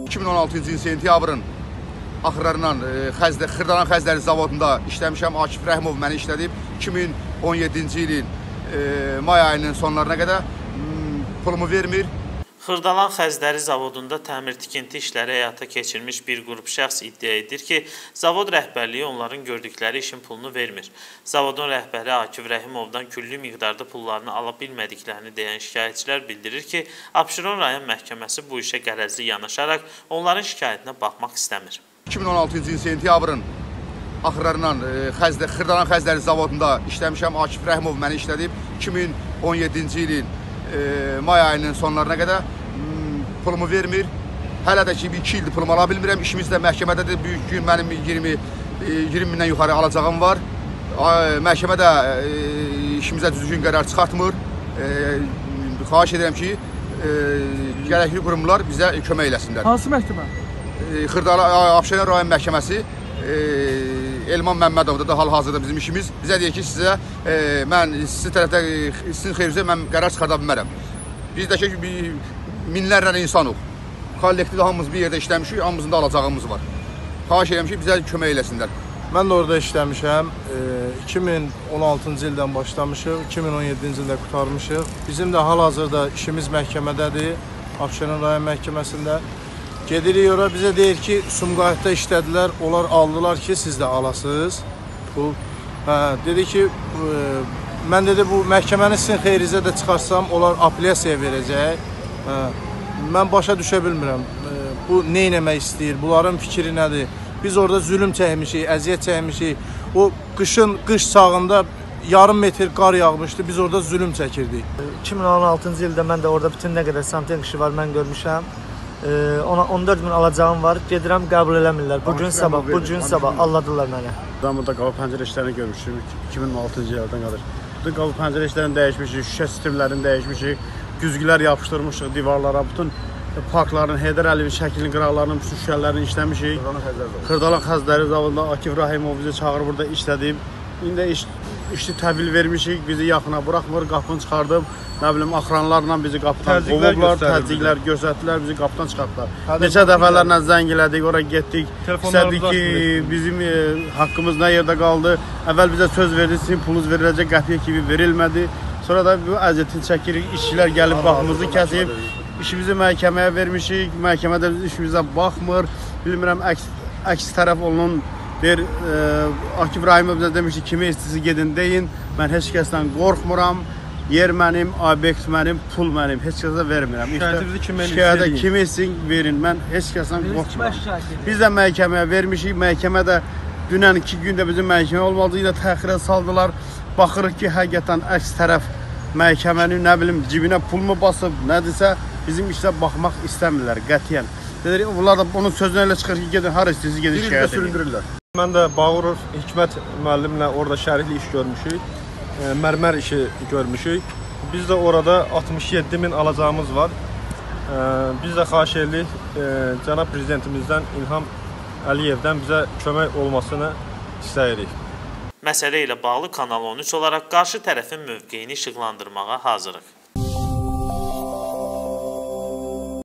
2016-cı il sentyabrın axırlarından Xırdalan Xəzləri zavodunda işləmişəm. Akif Rəhimov məni işlədib. 2017-ci ilin may ayının sonlarına qədər pulumu vermir. Xırdalan Xəzləri zavodunda təmir-tikinti işləri həyata keçirmiş bir qrup şəxs iddia edir ki, zavod rəhbərliyi onların gördükləri işin pulunu vermir. Zavodun rəhbəri Akif Rəhimovdan külli miqdarda pullarını ala bilmədiklərini deyən şikayətçilər bildirir ki, Abşeron rayon məhkəməsi bu işə qərəzli yanaşaraq onların şikayətinə baxmaq istəmir. 2016-cı il sentyabrın axırlarından Xırdalan Xəzləri zavodunda işləmişəm. Akif Rəhimov məni işlədib. 2017-ci ilin may ayının sonlarına qədər pulumu vermir. Hələ də ki, 2 ildir pulumu ala bilmirəm. İşimiz də məhkəmədədir. Büyük gün mənim 20 mindən yuxarı alacağım var. Məhkəmə də işimizə düzgün qərar çıxartmır. Xahiş edirəm ki, gərəkli qurumlar bizə kömək eləsinlər. Hansı məhkəmə? Abşeron rayon məhkəməsi Elman Məmmədovda da hal-hazırda bizim işimiz. Bizə deyir ki, mən sizin tərəfdə, sizin xeyrinizə mən qərar çıxarda bilmərəm. Biz də ki, minlərlə insanıq. Kollektivdə hamımız bir yerdə işləmişik, hamımızın da alacağımız var. Xahiş edirəm ki, bizə kömək eləsinlər. Mən də orada işləmişəm. 2016-cı ildən başlamışıq, 2017-ci ildə qutarmışıq. Bizim də hal-hazırda işimiz məhkəmədədir, Abşeron rayon məhkəməsində. Gedirik ora, bizə deyir ki, Sumqayıtda işlədilər, onlar aldılar ki, siz də alasınız. Dedi ki, mən dedi, bu məhkəməni sizin xeyrinizə də çıxarsam, onlar apellyasiyaya verəcək. Mən başa düşə bilmirəm, bu nə eləmək istəyir, bunların fikri nədir? Biz orada zülüm çəkmişik, əziyyət çəkmişik. O qış çağında yarım metr qar yağmışdı, biz orada zülüm çəkirdik. 2016-cı ildə mən də orada bütün nə qədər samten qışı var, mən görmüşəm. 14 min alacağım var, gedirəm qəbul eləmirlər. Bu gün sabah alladılar mənə. Burada qapı pəncərə işlərini görmüşük 2016-cı ildən qədər. Bütün qapı pəncərə işlərini dəyişmişik, şüşə sistemlərini dəyişmişik, güzgülər yapışdırmışıq divarlara, bütün parkların, Heydər Əliyevin şəklinin qıraqlarının bütün şüşələrini işləmişik. Xırdalan Xəzləri zavodunda Akif Rəhimov bizi çağırıb burada işlədib. İndi işi təhvil vermişik, bizi yaxına buraxmır, qapını çıxardıb. Nə bilim, axranlarla bizi qapıdan qovublar, təzyiqlər göstərdilər, bizi qapıdan çıxartdılar. Neçə dəfələrlə zəng elədik, oraya getdik. İstədik ki, bizim haqqımız nə yerdə qaldı. Əvvəl bizə söz verdi, sizin pulunuz veriləcək, qəpiyə kimi verilmədi. Sonra da bu əziyyətini çəkirik, işçilər gəlib baxımızı kəsib. İşimizi məhkəməyə vermişik, məhkəmədə işimizə baxmır. Bilmirəm, əks tərəf onun bir Akif Rəhimov bizə demiş ki, kimi istisi gedin deyin. Mən heç kəsdən qorxmuram. Yer mənim, obyekt mənim, pul mənim. Heç kəsə vermirəm. Şikayətə kimi istəyin verin. Mən heç kəsdən qorxmuram. Biz də məhkəməyə vermişik. Məhkəmə də dünən 2 gündə bizim məhkəmə olmadı. Yine təxirə saldılar. Baxırıq ki, həqiqətən əks tərəf məhkəmənin nə bilim cibinə pul mu basıb, nədirsə bizim işlə baxmaq istəmirlər qətiyyən. Dedik, bunlar da onun sözünə elə çıxır ki, gedin, har istəyirsiniz, gedin şikayət edin. Mən də Bağırov Hikmət müəllimlə orada şərikli iş görmüşük. Mərmər işi görmüşük. Biz də orada 67 min alacağımız var. Biz də xahiş edirik cənab prezidentimizdən İlham Əliyevdən bizə kömək olmasını istəyirik. Məsələ ilə bağlı Kanal 13 olaraq qarşı tərəfin mövqeyini işıqlandırmağa hazırıq.